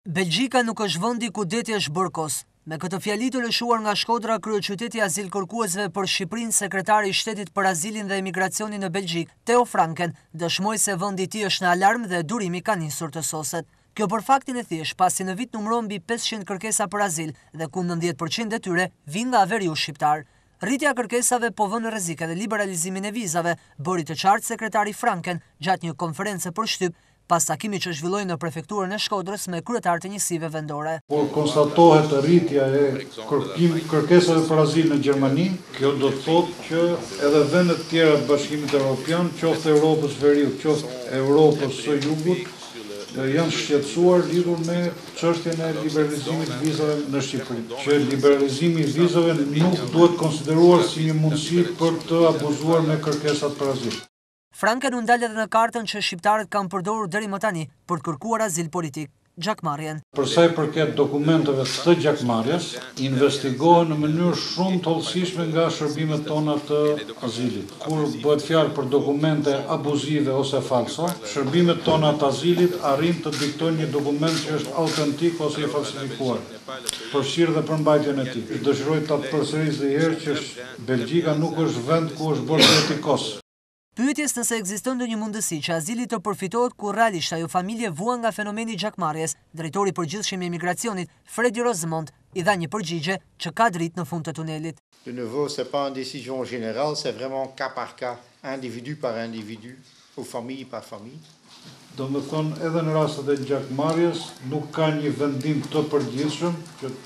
Belgjika nuk është vendi ku deti është bërkos. Me këtë fjali të lëshuar nga Shkodra, kryeqyteti azil kërkuesve për Shqipërinë, sekretari i shtetit për azilin dhe imigracionin në Belgjik, Theo Franken, dëshmoi se vendi i tij është në alarm dhe durimi ka nisur të soset. Kjo për faktin e thjesht, pasi në vit numëron mbi 500 kërkesa për azil dhe ku 90% e tyre vijnë nga veriu shqiptar. Rritja e kërkesave po vën në rrezik edhe liberalizimin e vizave, bëri të qartë sekretari Franken gjatë një konference për shtyp, pas takimit që zhvilloi në prefekturën e Shkodrës me kryetarët e njësive vendore. Por konstatohet rritja e kërkesave për azil në Gjermani, kjo do të thotë që edhe vendet tjera të Bashkimit Evropian, qoftë Europës Veriut, qoftë Europës së Jugut, janë shqetësuar lidhur me çështjen e liberalizimit të vizave në Shqipëri. Që liberalizimi i vizave nuk duhet konsideruar si një mundësi për të abuzuar me kërkesat për azil. Franken u ndal edhe në kartën që shqiptarët kanë përdorur deri më tani për të kërkuar azil politik, gjakmarrjen. Për sa i përket dokumenteve të gjakmarrjes, investigohen në mënyrë shumë të hollësishme nga shërbimet tona të azilit. Kur bëhet fjalë për dokumente abuzive ose falso, shërbimet tona të azilit arrin të diktojnë një dokument që është autentik ose i falsifikuar, përfshirë dhe përmbajtjen e tij. Dëshiroj ta përsëris edhe një herë që Belgjika nuk është vend ku është bërë etikos. Pyetjes nëse ekziston ndonjë mundësi që azili të përfitohet kur realisht ajo familje vuan nga fenomeni i gjakmarrjes, drejtori i përgjithshëm i imigracionit, Fredi Rosemont, i dha një përgjigje që ka dritë në fund të tunelit. De nouveau, c'est pas une décision générale, c'est vraiment cas par cas, individu par individu, ou famille par famille. Domethënë, edhe në rastet e gjakmarrjes nuk ka një vendim të përgjithshëm,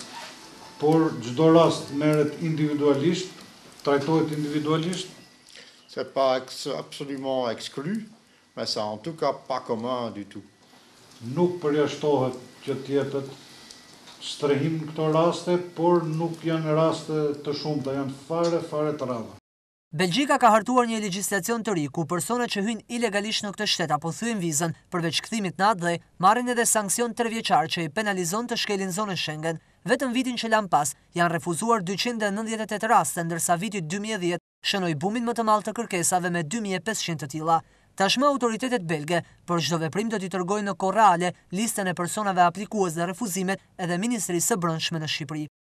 por çdo rast merret individualisht, trajtohet individualisht. C'est pas absolument exclu, mais c'est en tout cas pas commun du tout. Nuk përjashtohet që të jetë strehim në këto raste, por nuk janë raste të shumta, janë fare të rralla. Belgjika ka hartuar një legjislacion të ri ku personat që hyjnë ilegalisht në këtë shtet apo thyen vizën përveç kthimit në atë dhë, marrin edhe sankcion 3 vjeçar që i penalizon të shkelin zonën Schengen. Vetëm vitin që lan pas janë refuzuar 298 raste, ndërsa viti 2010 shënoi bumin më të madh të kërkesave me 2500 të tilla. Tashmë autoritetet belge për çdo veprim do t'i tërgojnë në korale listën e personave aplikues dhe refuzimet edhe Ministrisë së Brendshme në Shqipëri.